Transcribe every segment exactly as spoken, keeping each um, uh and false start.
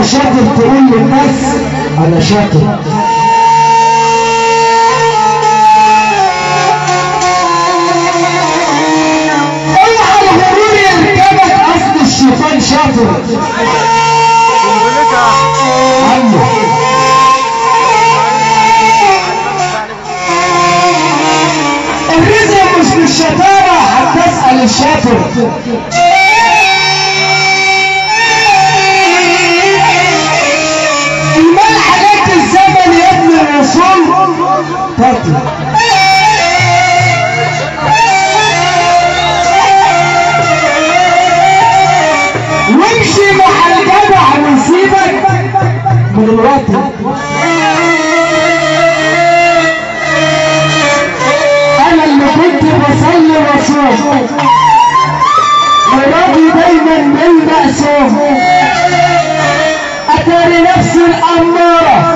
يا شاطر تقول للناس انا شاطر. اوعى الغرور يركبك، اصل الشيطان شاطر. عمو الرزق مش بالشطاره، هتسأل الشاطر. المال حاجات الزمن يا ابن الرسول تاتي. وامشي مع الجدع ويسيبك من الوطن. انا اللي كنت بصلي وصوم وراضي دايما بالمقسوم، اتاري نفسي الاماره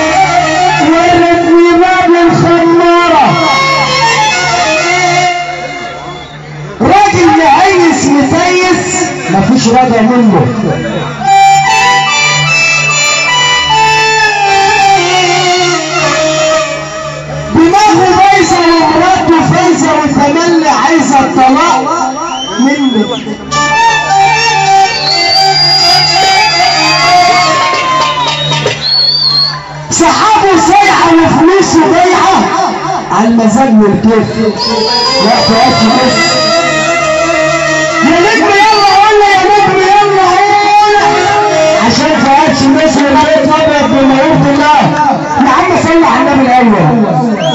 ورتني باب الخماره. راجل مهيس مسيس مفيش رجا منه. دماغه بايظه ومراته فايزه وتملي عايزه الطلاق منه. صحابه سايحه وفلوسه ضايعه على المزاج والكيف. لا تقفش بس يا نجم، يلا قولنا يا نجم، يلا قولنا عشان فؤاد شمس والبيت ابيض بمعروف الله. يا عم صلي على النبي الاول.